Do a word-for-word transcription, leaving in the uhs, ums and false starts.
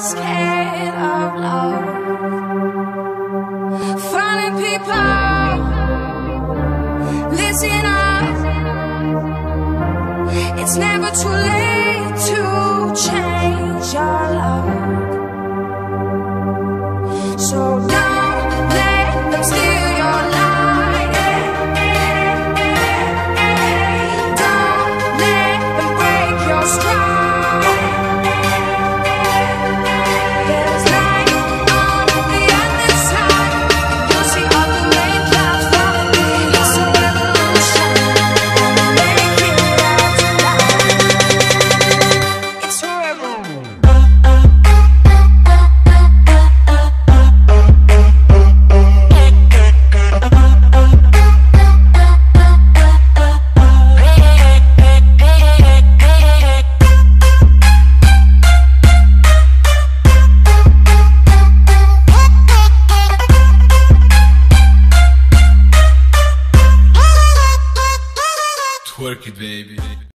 scared of love. Funny people, listen up. It's never too late to change your love. So don't let them steal your light. Don't let them break your stride. There's light on the other side. You'll see all the rain clouds falling. It's a revolution. Make it out tonight. It's a revolution. Twerk it, baby.